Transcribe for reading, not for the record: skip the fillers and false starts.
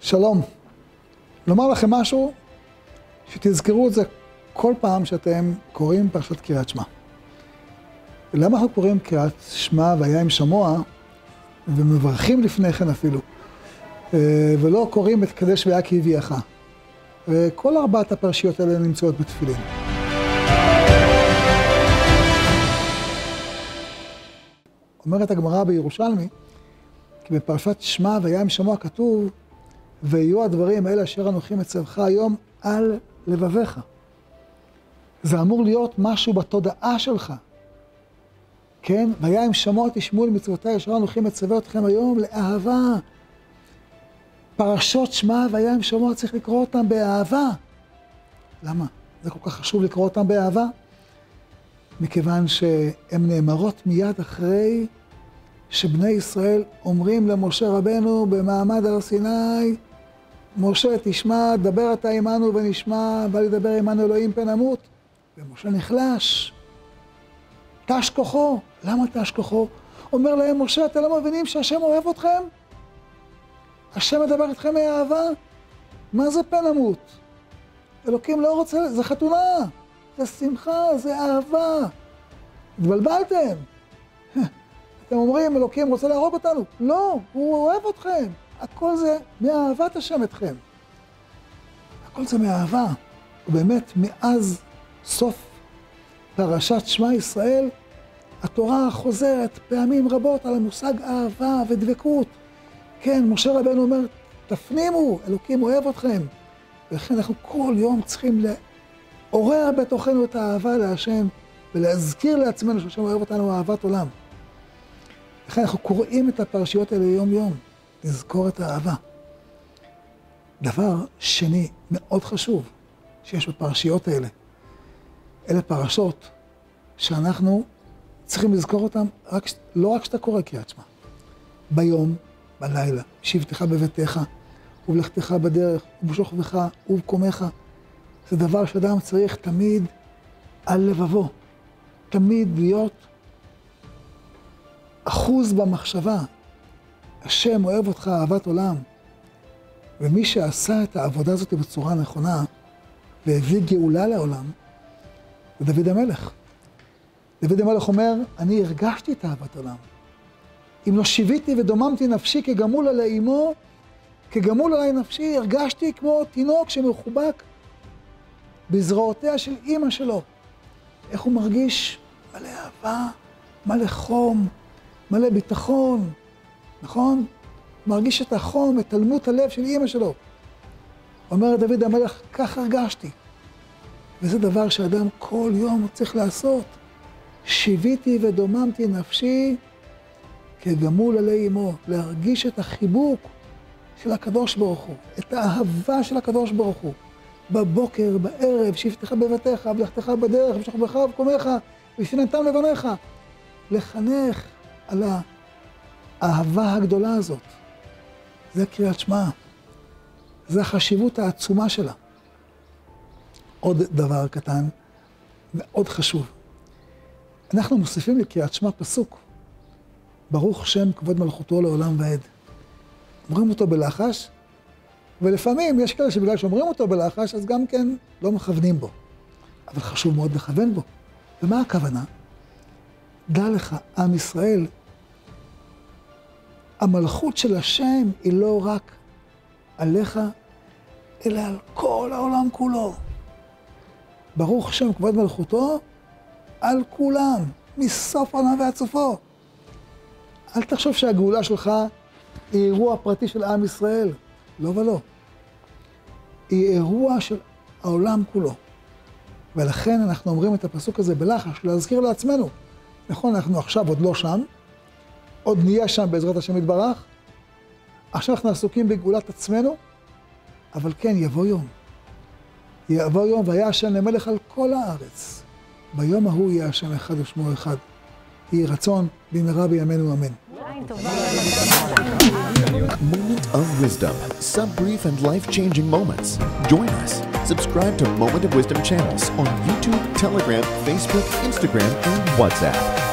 שלום. לומר לכם משהו שתזכרו את זה כל פעם שאתם קוראים פרשת קריאת שמע. למה אנחנו קוראים קריאת שמע והיה עם שמוע ומברכים לפני כן אפילו, ולא קוראים את קדש והיה כי הביאך? וכל ארבעת הפרשיות האלה נמצאות בתפילין. אומרת הגמרא בירושלמי, כי בפרשת שמע והיה עם שמוע כתוב, ויהיו הדברים האלה אשר אנוכי מצווך היום על לבביך. זה אמור להיות משהו בתודעה שלך. כן? והיה עם שמוע תשמעו למצוותיי אשר אנוכי מצווה אתכם היום לאהבה. פרשות שמע והיה עם שמוע צריך לקרוא אותם באהבה. למה? זה כל כך חשוב לקרוא אותם באהבה? מכיוון שהן נאמרות מיד אחרי שבני ישראל אומרים למשה רבנו במעמד הר סיני, משה תשמע, דבר אתה עמנו ונשמע, ואל ידבר עמנו אלוהים פן נמות. ומשה נחלש. תש כוחו. למה תש כוחו? אומר להם משה, אתם לא מבינים שהשם אוהב אתכם? השם מדבר אתכם מאהבה? מה זה פן נמות? אלוקים לא רוצה, זה חתונה, זה שמחה, זה אהבה. התבלבלתם. אתם אומרים, אלוקים רוצה להרוג אותנו. לא, הוא אוהב אתכם. הכל זה מאהבת השם אתכם. הכל זה מאהבה. ובאמת, מאז סוף פרשת שמע ישראל, התורה חוזרת פעמים רבות על המושג אהבה ודבקות. כן, משה רבנו אומר, תפנימו, אלוקים אוהב אתכם. ולכן אנחנו כל יום צריכים לעורר בתוכנו את האהבה להשם, ולהזכיר לעצמנו שהשם אוהב אותנו אהבת עולם. לכן אנחנו קוראים את הפרשיות האלה יום יום, לזכור את האהבה. דבר שני מאוד חשוב שיש בפרשיות האלה, אלה פרשות שאנחנו צריכים לזכור אותם לא רק כשאתה קורא קריאת שמע, ביום, בלילה, בשבתך בביתך, ובלכתך בדרך, ובשוכבך, ובקומך. זה דבר שאדם צריך תמיד על לבבו, תמיד להיות אחוז במחשבה. השם אוהב אותך אהבת עולם. ומי שעשה את העבודה הזאת בצורה נכונה, והביא גאולה לעולם, זה דוד המלך. דוד המלך אומר, אני הרגשתי את אהבת עולם. אם לא שיוויתי ודוממתי נפשי כגמול עלי אמו, כגמול עלי נפשי, הרגשתי כמו תינוק שמחובק בזרועותיה של אמא שלו. איך הוא מרגיש? מלא אהבה, מלא חום, מלא ביטחון, נכון? מרגיש את החום, את תלמות הלב של אמא שלו. אומר דוד המלך, כך הרגשתי. וזה דבר שאדם כל יום צריך לעשות. שיוויתי ודוממתי נפשי כגמול עלי אמו, להרגיש את החיבוק של הקדוש ברוך הוא, את האהבה של הקדוש ברוך הוא. בבוקר, בערב, שבתך בביתך, בלכתך בדרך, בשוכבך ובקומך, ושננתם לבניך. לחנך על האהבה הגדולה הזאת. זה קריאת שמע. זה החשיבות העצומה שלה. עוד דבר קטן, מאוד חשוב. אנחנו מוסיפים לקריאת שמע פסוק. ברוך שם כבוד מלכותו לעולם ועד. אומרים אותו בלחש, ולפעמים יש כאלה שבגלל שאומרים אותו בלחש, אז גם כן לא מכוונים בו. אבל חשוב מאוד לכוון בו. ומה הכוונה? דע לך, עם ישראל, המלכות של השם היא לא רק עליך, אלא על כל העולם כולו. ברוך שם כבוד מלכותו על כולם, מסוף העולם ועד סופו. אל תחשוב שהגאולה שלך היא אירוע פרטי של עם ישראל. לא ולא. היא אירוע של העולם כולו. ולכן אנחנו אומרים את הפסוק הזה בלחש, להזכיר לעצמנו. נכון, אנחנו עכשיו עוד לא שם, עוד נהיה שם בעזרת השם יתברך. עכשיו אנחנו עסוקים בגאולת עצמנו, אבל כן, יבוא יום. יבוא יום והיה השם למלך על כל הארץ. ביום ההוא יהיה השם אחד ושמו אחד. יהי רצון במהרה בימינו אמן. Moment of Wisdom. Some brief and life-changing moments. Join us. Subscribe to Moment of Wisdom channels on YouTube, Telegram, Facebook, Instagram, and WhatsApp.